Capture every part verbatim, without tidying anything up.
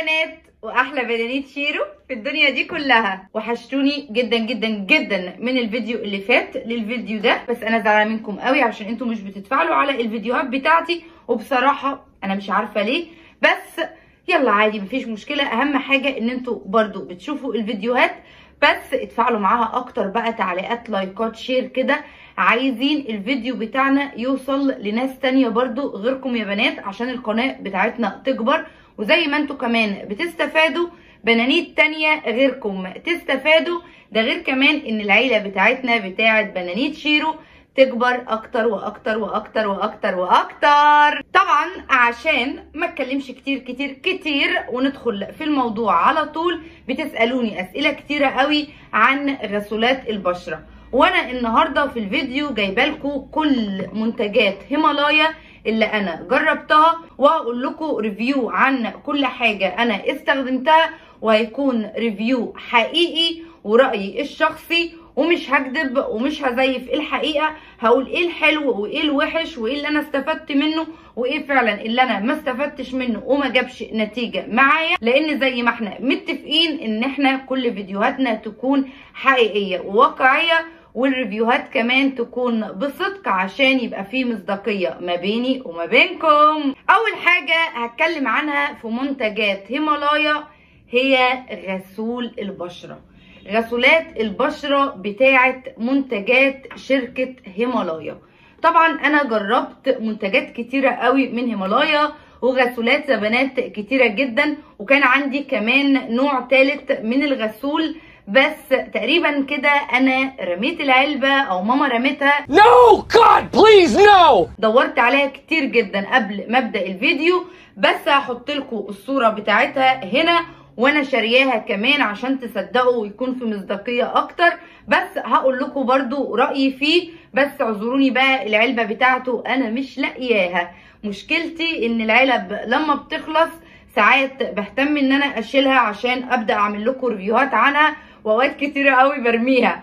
بنات واحلى بنانيت شيرو في الدنيا دي كلها. وحشتوني جدا جدا جدا من الفيديو اللي فات للفيديو ده، بس انا زعلانه منكم قوي عشان انتوا مش بتتفاعلوا على الفيديوهات بتاعتي، وبصراحه انا مش عارفه ليه، بس يلا عادي مفيش مشكله. اهم حاجه ان انتوا برضو بتشوفوا الفيديوهات، بس اتفاعلوا معاها اكتر بقى، تعليقات، لايكات، شير كده. عايزين الفيديو بتاعنا يوصل لناس تانية برضو غيركم يا بنات، عشان القناه بتاعتنا تكبر، وزي ما انتوا كمان بتستفادوا بنانيت تانية غيركم تستفادوا. ده غير كمان ان العيلة بتاعتنا بتاعت بنانيت شيرو تكبر اكتر واكتر واكتر واكتر واكتر. طبعا عشان ما اتكلمش كتير كتير كتير وندخل في الموضوع على طول، بتسألوني اسئلة كتيرة قوي عن غسولات البشرة، وانا النهاردة في الفيديو جايبالكم كل منتجات هيمالايا اللي انا جربتها، وهقول لكم ريفيو عن كل حاجة انا استخدمتها، وهيكون ريفيو حقيقي ورأيي الشخصي، ومش هكذب ومش هزيف الحقيقة. هقول ايه الحلو وايه الوحش وايه اللي انا استفدت منه وايه فعلا اللي انا ما استفدتش منه وما جابش نتيجة معايا، لان زي ما احنا متفقين ان احنا كل فيديوهاتنا تكون حقيقية وواقعية، والريفيوهات كمان تكون بصدق عشان يبقى فيه مصداقية ما بيني وما بينكم. اول حاجة هتكلم عنها في منتجات هيمالايا هي غسول البشرة. غسولات البشرة بتاعت منتجات شركة هيمالايا. طبعا انا جربت منتجات كتيرة قوي من هيمالايا وغسولات بنات كتيرة جدا، وكان عندي كمان نوع ثالث من الغسول، بس تقريبا كده انا رميت العلبة او ماما رميتها. No God please no. دورت عليها كتير جدا قبل ما ابدا الفيديو، بس هحط لكم الصورة بتاعتها هنا، وانا شارياها كمان عشان تصدقوا ويكون في مصداقية اكتر، بس هقول لكم برضو رأيي فيه. بس اعذروني بقى، العلبة بتاعته انا مش لاقياها. مشكلتي ان العلب لما بتخلص ساعات بهتم ان انا اشيلها عشان ابدا اعمل لكم ريفيوهات عنها، واوقات كتيرة قوي برميها.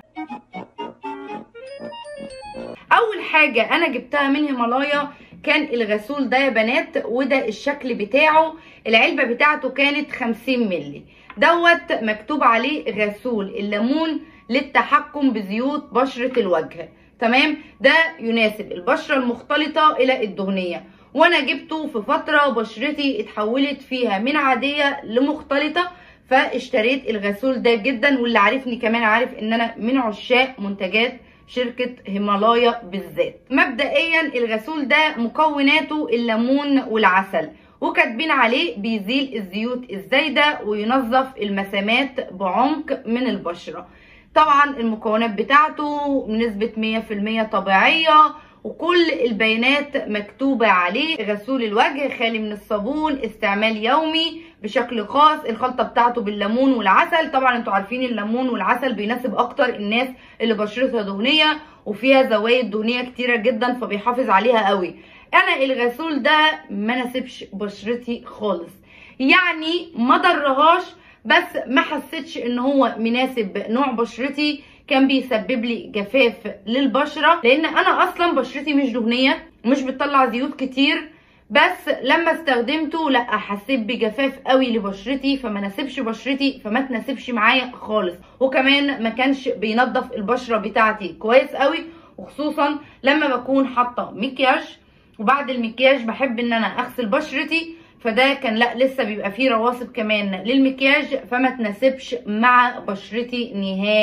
اول حاجة انا جبتها من هيمالايا كان الغسول ده يا بنات، وده الشكل بتاعه. العلبة بتاعته كانت خمسين مللي، دوت مكتوب عليه غسول الليمون للتحكم بزيوت بشرة الوجه. تمام، ده يناسب البشرة المختلطة الى الدهنية، وانا جبته في فترة بشرتي اتحولت فيها من عادية لمختلطة، فاشتريت الغسول ده جدا. واللي عارفني كمان عارف ان انا من عشاق منتجات شركة هيمالايا بالذات. مبدئيا الغسول ده مكوناته الليمون والعسل، وكاتبين عليه بيزيل الزيوت الزايدة وينظف المسامات بعمق من البشرة. طبعا المكونات بتاعته بنسبة مية في المية طبيعية، وكل البيانات مكتوبة عليه. غسول الوجه خالي من الصابون، استعمال يومي بشكل خاص. الخلطة بتاعته بالليمون والعسل. طبعا انتوا عارفين الليمون والعسل بيناسب اكتر الناس اللي بشرتها دهنية وفيها زوايد دهنية كتيرة جدا، فبيحافظ عليها قوي. انا الغسول ده ما ناسبش بشرتي خالص، يعني ما ضرهاش، بس ما حسيتش ان هو مناسب نوع بشرتي. كان بيسبب لي جفاف للبشرة، لان انا اصلا بشرتي مش دهنية ومش بتطلع زيوت كتير، بس لما استخدمته لا حسيت بجفاف قوي لبشرتي، فما ناسبش بشرتي، فما تناسبش معايا خالص. وكمان ما كانش بينظف البشرة بتاعتي كويس قوي، وخصوصا لما بكون حاطة مكياج، وبعد المكياج بحب ان انا اغسل بشرتي، فده كان لا لسه بيبقى فيه رواسب كمان للمكياج، فما تناسبش مع بشرتي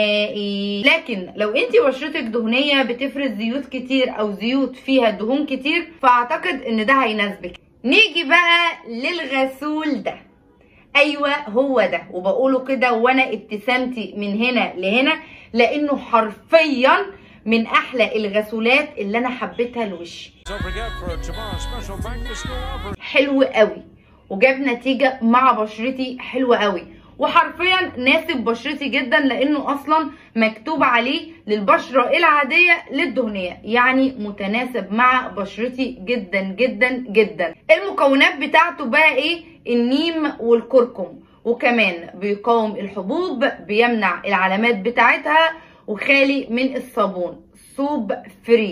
نهائي. لكن لو انتي بشرتك دهنية بتفرز زيوت كتير او زيوت فيها دهون كتير، فاعتقد ان ده هيناسبك. نيجي بقى للغسول ده. ايوه هو ده، وبقوله كده وانا ابتسامتي من هنا لهنا، لانه حرفيا من احلى الغسولات اللي انا حبيتها لوشي. حلو قوي وجاب نتيجة مع بشرتي حلوة قوي، وحرفيا ناسب بشرتي جدا، لانه اصلا مكتوب عليه للبشرة العادية للدهنية، يعني متناسب مع بشرتي جدا جدا جدا. المكونات بتاعته بقى ايه؟ النيم والكركم، وكمان بيقاوم الحبوب، بيمنع العلامات بتاعتها، وخالي من الصابون، صوب فري،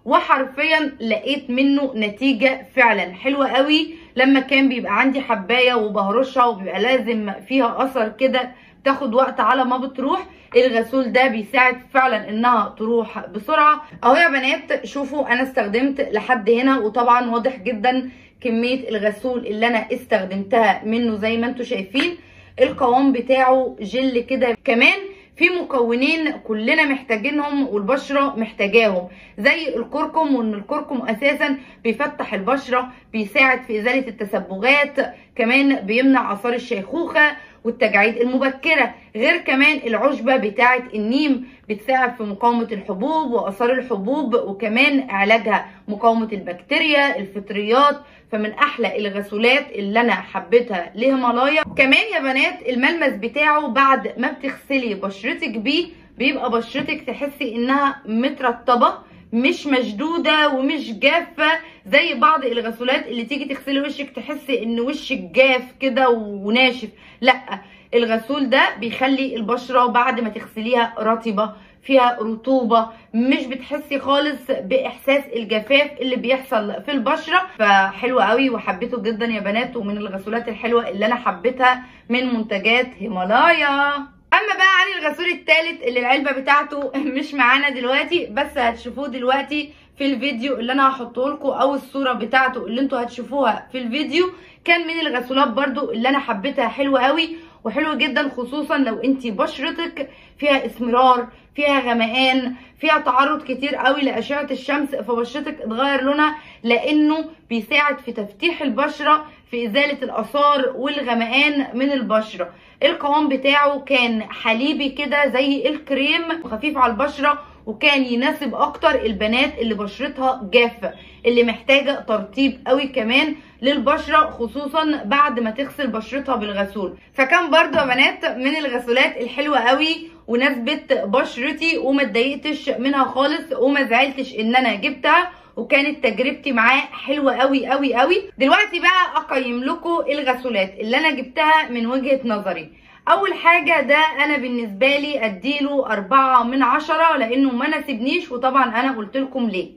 وحرفيا لقيت منه نتيجة فعلا حلوة قوي. لما كان بيبقى عندي حباية وبهرشها وبيبقى لازم فيها اثر كده تاخد وقت على ما بتروح، الغسول ده بيساعد فعلا انها تروح بسرعة. اهو يا بنات شوفوا انا استخدمت لحد هنا، وطبعا واضح جدا كمية الغسول اللي انا استخدمتها منه زي ما انتوا شايفين. القوام بتاعه جل كده، كمان في مكونين كلنا محتاجينهم والبشرة محتاجاهم زي الكركم، وان الكركم اساسا بيفتح البشرة، بيساعد في ازالة التسبغات، كمان بيمنع اثار الشيخوخة والتجاعيد المبكرة، غير كمان العشبة بتاعة النيم بتساعد في مقاومة الحبوب واثار الحبوب، وكمان علاجها مقاومة البكتيريا الفطريات. فمن احلى الغسولات اللي انا حبيتها لهيمالايا. كمان يا بنات الملمس بتاعه بعد ما بتغسلي بشرتك بيه بيبقى بشرتك تحسي انها مترطبة، مش مشدودة ومش جافة زي بعض الغسولات اللي تيجي تغسلي وشك تحسي ان وشك جاف كده وناشف. لا، الغسول ده بيخلي البشرة بعد ما تغسليها رطبة، فيها رطوبة، مش بتحسي خالص باحساس الجفاف اللي بيحصل في البشرة. فحلو قوي وحبيته جدا يا بنات، ومن الغسولات الحلوة اللي انا حبيتها من منتجات هيمالايا. اما بقى عن الغسول الثالث اللي العلبة بتاعته مش معانا دلوقتي، بس هتشوفوه دلوقتي في الفيديو اللي انا هحطه لكم، او الصورة بتاعته اللي انتوا هتشوفوها في الفيديو. كان من الغسولات برضو اللي انا حبيتها، حلوة قوي وحلوة جدا، خصوصا لو انتي بشرتك فيها اسمرار، فيها غمقان، فيها تعرض كتير قوي لاشعة الشمس، فبشرتك اتغير لونها، لانه بيساعد في تفتيح البشرة، في ازالة الاثار والغمقان من البشرة. القوام بتاعه كان حليبي كده زي الكريم، خفيف على البشرة، وكان يناسب اكتر البنات اللي بشرتها جافة، اللي محتاجة ترطيب قوي كمان للبشرة، خصوصا بعد ما تغسل بشرتها بالغسول. فكان برضو يا بنات من الغسولات الحلوة قوي وناسبت بشرتي، وما اتضايقتش منها خالص، وما زعلتش ان انا جبتها، وكانت تجربتي معاه حلوة قوي قوي قوي. دلوقتي بقى اقيم لكم الغسولات اللي انا جبتها من وجهة نظري. اول حاجة ده انا بالنسبة لي اديله اربعة من عشرة، لانه ما ناسبنيش، وطبعا انا قلت لكم ليه.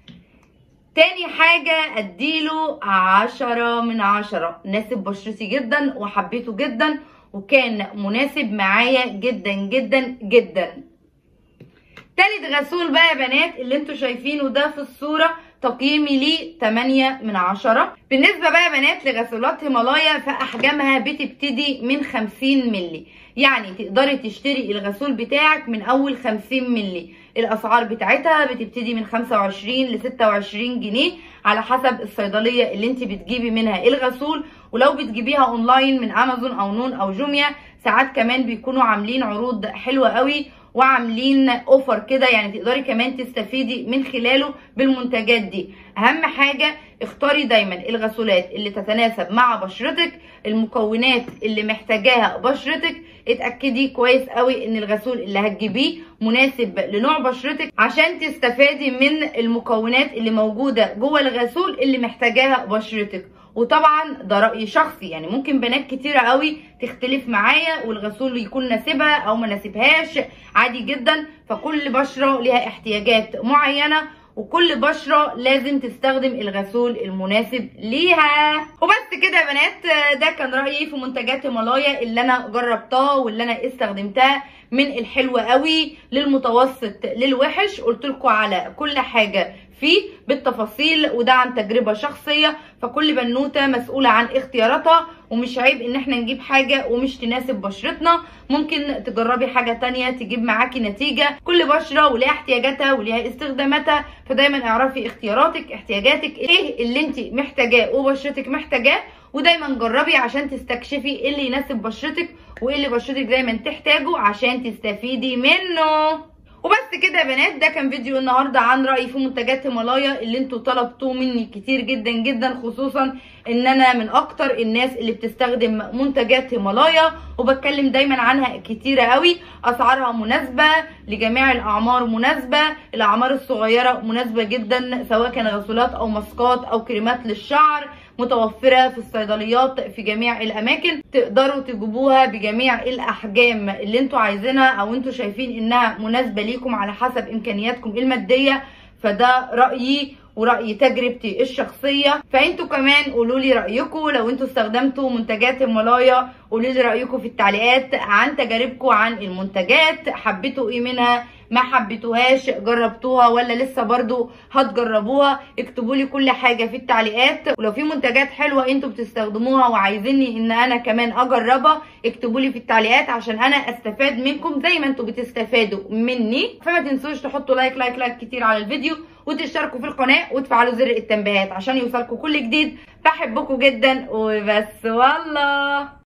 تاني حاجة اديله عشرة من عشرة، ناسب بشرتي جدا وحبيته جدا، وكان مناسب معايا جدا جدا جدا. تالت غسول بقى يا بنات اللي انتوا شايفينه ده في الصورة، تقييمي ليه تمانية من عشرة. بالنسبة بقى يا بنات لغسولات هيمالايا، فأحجامها بتبتدي من خمسين ملي، يعني تقدري تشتري الغسول بتاعك من أول خمسين ملي. الأسعار بتاعتها بتبتدي من خمسة وعشرين ل ستة وعشرين جنيه على حسب الصيدلية اللي انت بتجيبي منها الغسول. ولو بتجيبيها اونلاين من امازون او نون او جوميا، ساعات كمان بيكونوا عاملين عروض حلوة قوي وعاملين اوفر كده، يعني تقدري كمان تستفيدي من خلاله بالمنتجات دي. اهم حاجة اختاري دايما الغسولات اللي تتناسب مع بشرتك، المكونات اللي محتاجاها بشرتك. اتأكدي كويس قوي ان الغسول اللي هتجيبيه مناسب لنوع بشرتك، عشان تستفادي من المكونات اللي موجودة جوه الغسول اللي محتاجاها بشرتك. وطبعا ده رأي شخصي، يعني ممكن بنات كتيرة قوي تختلف معايا والغسول يكون ناسبها او ما ناسبهاش، عادي جدا. فكل بشرة ليها احتياجات معينة، وكل بشرة لازم تستخدم الغسول المناسب ليها. وبس كده يا بنات، ده كان رأيي في منتجات هيمالايا اللي انا جربتها واللي انا استخدمتها، من الحلوة قوي للمتوسط للوحش. قلت لكم على كل حاجة فيه بالتفاصيل، وده عن تجربة شخصية، فكل بنوتة مسؤولة عن اختياراتها، ومش عيب ان احنا نجيب حاجة ومش تناسب بشرتنا. ممكن تجربي حاجة تانية تجيب معاكي نتيجة. كل بشرة وليها احتياجاتها وليها استخداماتها، فدايما اعرفي اختياراتك، احتياجاتك، ايه اللي انت محتاجاه وبشرتك محتاجاه، ودايما جربي عشان تستكشفي ايه اللي يناسب بشرتك وايه اللي بشرتك دايما تحتاجه عشان تستفيدي منه. وبس كده يا بنات، ده كان فيديو النهارده عن رأيي في منتجات هيمالايا اللي انتوا طلبتوه مني كتير جدا جدا، خصوصا ان انا من اكتر الناس اللي بتستخدم منتجات هيمالايا، وبتكلم دايما عنها كتيرة قوي. اسعارها مناسبة لجميع الاعمار، مناسبة الاعمار الصغيرة، مناسبة جدا، سواء كان غسولات او ماسكات او كريمات للشعر، متوفرة في الصيدليات في جميع الاماكن. تقدروا تجيبوها بجميع الاحجام اللي انتوا عايزينها او انتوا شايفين انها مناسبة ليكم على حسب امكانياتكم المادية. فده رايي ورأي تجربتي الشخصية. فانتوا كمان قولوا لي رأيكم لو انتوا استخدمتوا منتجات هيمالايا، قولوا لي رأيكم في التعليقات عن تجاربكم عن المنتجات، حبيتوا ايه منها، ما حبيتوهاش، جربتوها ولا لسه برضو هتجربوها. اكتبوا لي كل حاجة في التعليقات، ولو في منتجات حلوة انتوا بتستخدموها وعايزيني ان انا كمان اجربها اكتبوا لي في التعليقات عشان انا استفاد منكم زي ما انتوا بتستفادوا مني. فما تنسوش تحطوا لايك لايك لايك كتير على الفيديو، وتشتركوا في القناة وتفعلوا زر التنبيهات عشان يوصلكوا كل جديد. بحبكم جدا وبس والله.